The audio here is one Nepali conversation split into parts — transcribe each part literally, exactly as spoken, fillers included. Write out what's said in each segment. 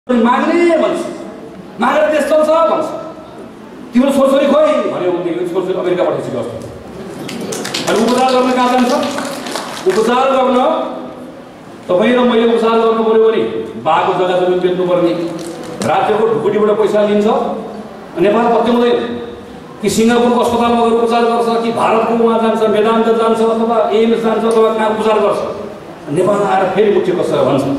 माग्ने भन्छ मागेर देश चल्छ भन्छ तिम्रो छोरछोरी खोइ भन्यो भनेदेखि छोरछोरी अमेरिका पठाइसक्यो अस्ति अनि उपचार गर्न कहाँ जान्छ उपचार गर्न तपाईँ र मैले उपचार गर्नु पर्यो भने बाको जग्गा जमिन बेच्नु पर्ने राज्यको ढुकुटीबाट पैसा लिन्छ नेपाल पत्याउँदैन कि सिङ्गापुरको अस्पतालमा गएर उपचार गर्छ कि भारतको उहाँ जान्छ वेदान्त जान्छ अथवा एम्स जान्छ अथवा कहाँ उपचार गर्छ नेपाल आएर फेरि उठ्यो कसो भन्छ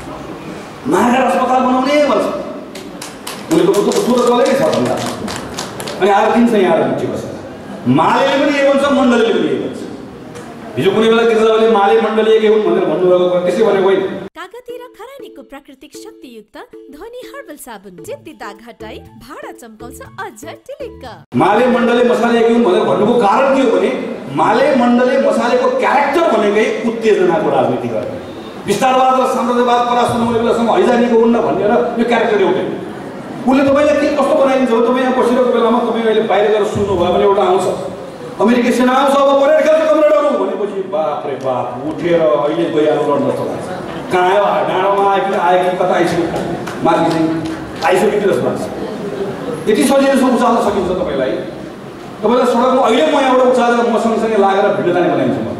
मागेर अस्पताल बनाउने भन्छ उनीहरूको बुझ्नु सुरु गरेकै छ भन्दा अनि आएर दिन्छ यहाँ आएर उठ्यो कसो मालेले पनि ए भन्छ मण्डलीले पनि ए भन्छ हिजो कुनै बेला गिरिजाले माले मण्डली एकै हुन् भनेर भन्नुभएको त्यसै भने होइन कागती र खरानीको प्राकृतिक शक्तियुक्त ध्वनि हर्बल साबुन जिद्दी दाग हटाई भाडा चम्काउँछ अझ टिलिक्क माले मण्डले मसाले एकै हुन् भनेर भन्नुको कारण के हो भने माले मण्डले मसालेको क्यारेक्टर भनेकै उत्तेजनाको राजनीति गर्ने विस्तारवाद र साम्राज्यवाद परास्त नहुने बेलासम्म हैजानीको हुन्न भनेर यो क्यारेक्टर एउटै उसले तपाईँलाई के कस्तो बनाइदिन्छ हो तपाईँ यहाँ बसिरहेको बेलामा तपाईँ अहिले बाहिर गएर सुन्नुभयो भने एउटा आउँछ अमेरिकी सेना आउँछ अब परेड खेल्छ कमरेडहरू भनेपछि बाप रे बाप उठेर अहिले गइहाल्नु लड्न जस्तो लाग्छ कहाँ आयो डाँडोमा आयो कि आयो कि कता आइसक्यो माथि चाहिँ आइसक्यो कि जस्तो लाग्छ यति सजिलो उचाल्न सकिन्छ तपाईँलाई तपाईँलाई सडकमा अहिले म यहाँबाट उचालेर म सँगसँगै लागेर भिडियो जाने बनाइदिन्छु म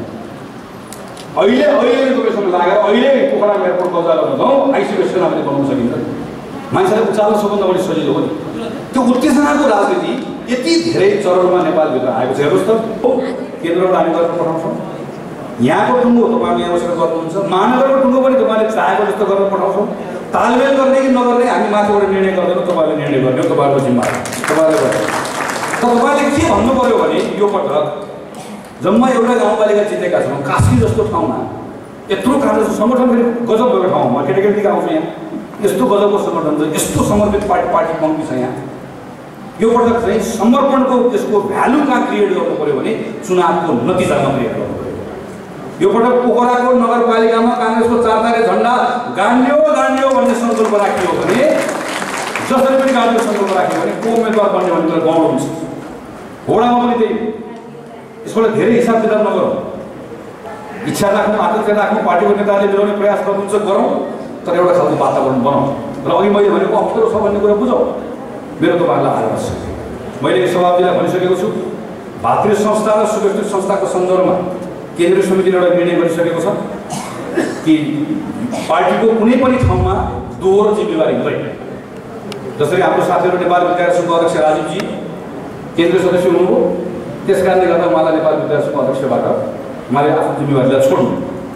अहिले अहिले तपाईँसँग लागेर अहिले पोखरा एयरपोर्ट कब्जा गर्न जाउँ आइसक्यो सेना पनि बनाउन सकिन्छ मान्छेले उचाल्न सबभन्दा बढी सजिलो हो नि त्यो उत्तेजनाको राजनीति यति धेरै चरणमा नेपालभित्र आएको छ हेर्नुहोस् त केन्द्रबाट हामी गरेर पठाउँछौँ यहाँको टुङ्गो तपाईँले यहाँ बसेर गर्नुहुन्छ महानगरको टुङ्गो पनि तपाईँले चाहेको जस्तो गरेर पठाउँछौँ तालमेल गर्ने कि नगर्ने हामी माथिबाट निर्णय गर्दैनौँ तपाईँले निर्णय गर्ने हो तपाईँहरूको जिम्मा तपाईँले गर्नु त तपाईँले के भन्नु पऱ्यो भने यो पटक जम्मा एउटा गाउँपालिका जितेका छौँ कास्की जस्तो ठाउँमा यत्रो कार्य सङ्गठन फेरि गजब भएको ठाउँमा केटाकेटीका आउँछ यहाँ यस्तो गजबको सङ्गठन छ यस्तो समर्पित पार्टी पार्टी पङ्क्ति छ यहाँ यो पटक चाहिँ समर्पणको त्यसको भ्यालु कहाँ क्रिएट गर्नु पऱ्यो भने चुनावको नतिजामा क्रिएट गर्नु पऱ्यो यो पटक पोखराको नगरपालिकामा काङ्ग्रेसको चार तारे झन्डा गाड्यो गाड्यो भन्ने सङ्कल्प राखियो भने जसरी पनि गाड्यो सङ्कल्प राख्यो भने को उम्मेदवार बन्ने भन्ने गौरव हुन्छ घोडामा पनि त्यही यसबाट धेरै हिसाब किताब नगरौँ इच्छा राख्नु आकाङ्क्षा राख्नु पार्टीको नेताले मिलाउने प्रयास गर्नुहुन्छ गरौँ तर एउटा खालको वातावरण बनाउँ र अघि मैले भनेको अप्ठ्यारो छ भन्ने कुरा बुझौँ मेरो तपाईँहरूलाई आग्रह छ मैले सभापतिलाई भनिसकेको छु भातृ संस्था र सुव्यवस्थित संस्थाको सन्दर्भमा केन्द्रीय समितिले एउटा निर्णय गरिसकेको छ कि पार्टीको कुनै पनि ठाउँमा दोहोरो जिम्मेवारी हुँदैन जसरी हाम्रो साथीहरू नेपाल विद्यार्थी सङ्घको अध्यक्ष राजीवजी केन्द्रीय सदस्य हुनुभयो त्यस कारणले गर्दा उहाँलाई नेपाल विद्यार्थी सङ्घको अध्यक्षबाट उहाँले आफ्नो जिम्मेवारीलाई छोड्नु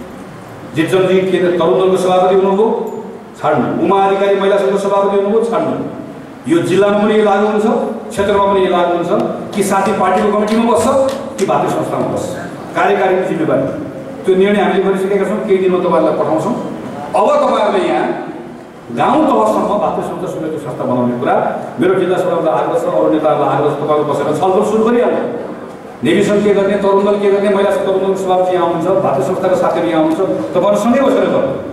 जितजनजी केन्द्र तरुण दलको सभापति हुनुभयो छाड्नु उमा अधिकारी महिला सङ्घको सभापति हुनुभयो छाड्नु यो जिल्लामा पनि यो लागू हुन्छ क्षेत्रमा पनि यो लागू हुन्छ कि साथी पार्टीको कमिटीमा बस्छ कि भातृ संस्थामा बस्छ कार्यकारीको जिम्मेवारी त्यो निर्णय हामीले गरिसकेका छौँ केही दिनमा तपाईँहरूलाई पठाउँछौँ अब तपाईँहरूले यहाँ गाउँ तहसम्म भातृ संस्था सुव्यवस्थित संस्था बनाउने कुरा मेरो जिल्ला सभालाई आग्रह छ अरू नेताहरूलाई आग्रह छ तपाईँहरू बसेर छलफल सुरु गरिहाल्नु नेभी सङ्घ के गर्ने तरुण दल के गर्ने महिला तरुण दलको सभापति यहाँ आउनुहुन्छ भातृ संस्थाको साथीहरू यहाँ आउनुहुन्छ तपाईँहरू सँगै बसेर गर्नु